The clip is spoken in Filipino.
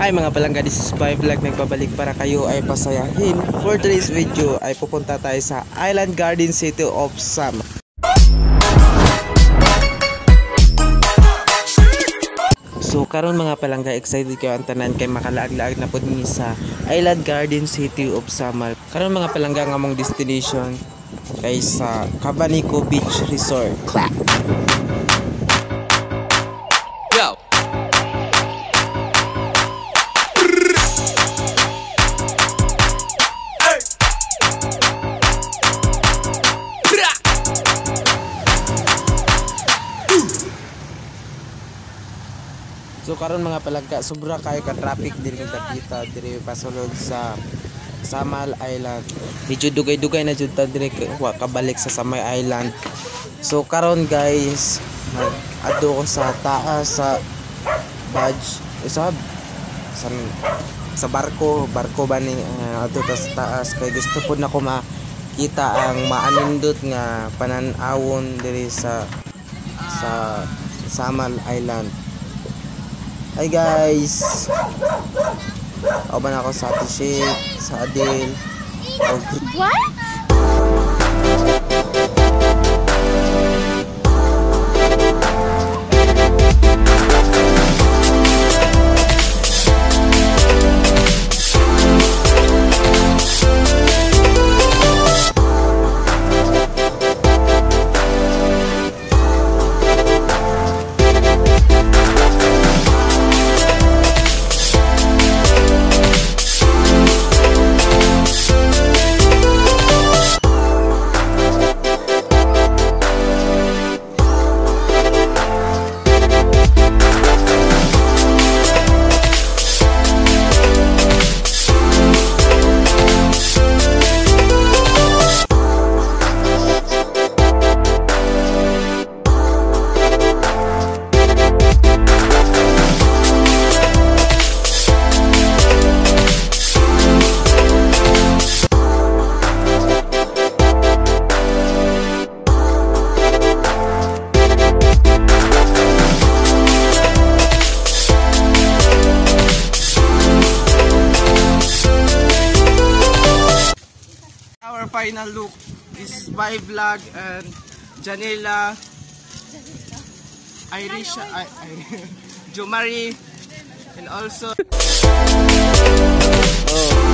Hi mga palangga, this is my vlog. Nagbabalik para kayo ay pasayahin. For today's video ay pupunta tayo sa Island Garden City of Samal. So karon mga palangga, excited kayo ang tanan kay makalaag-laag na pud ni sa Island Garden City of Samal. Karon mga palangga, nga among destination kay sa Cavanico Beach Resort. Yo. So karon mga palangga, sobra kayo ka traffic diri kita diri pasulod sa Samal Island. Medyo dugay-dugay na jud ta diri kabalik sa Samal Island. So karon guys, mag-adto ko sa taas sa badge sa barko ba ni adto ta sa taas kay gusto pud nako makita ang maanindot nga panan-awon diri sa Samal Island. Hi guys, oban ako sa T-shirt, sa Adil. What? Final look. This is my vlog and Janela, Irisha, Jo Marie, and also